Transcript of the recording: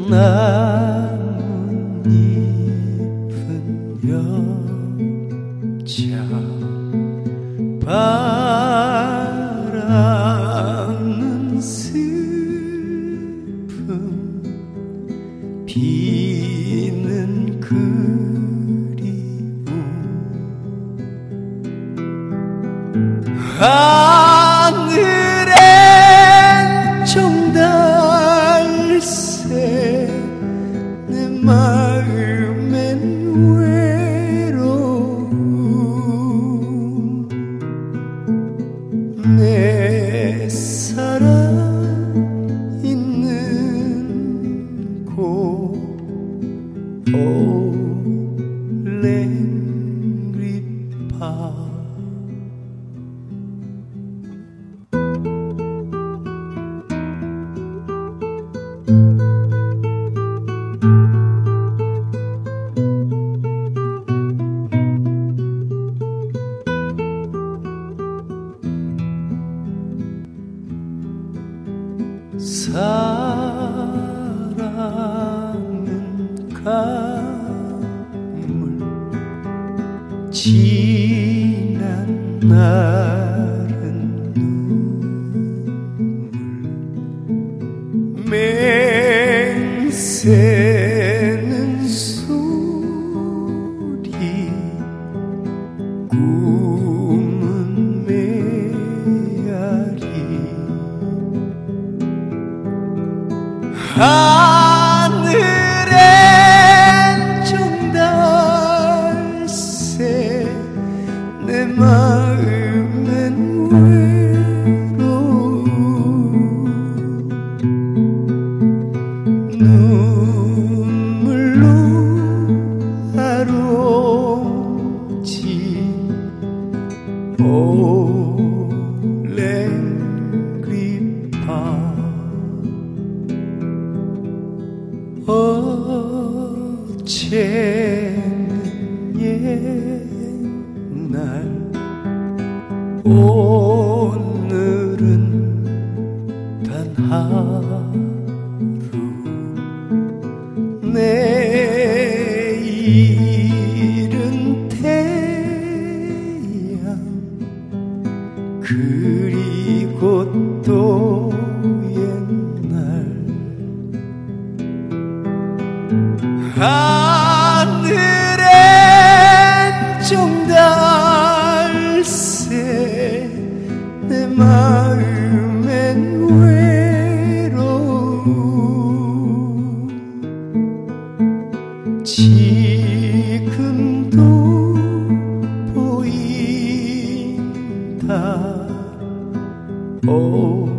나뭇잎은 여자 바람은 슬픔 비는 그리움 하늘엔 정달새 내 마음엔 외로움 내 사랑 있는 곳 올랭리파 사랑은 가물 지난 날은 눈물 맹세는 소리 꿈은 메아리 하늘엔 정달새 내 마음엔 외로움 눈물로 아롱지 올랭리파 어제는 옛날 오늘은 단 하루 내일은 태양 그리고 또 옛날 하늘엔 정달새 내 마음엔 외로움 지금도 보인다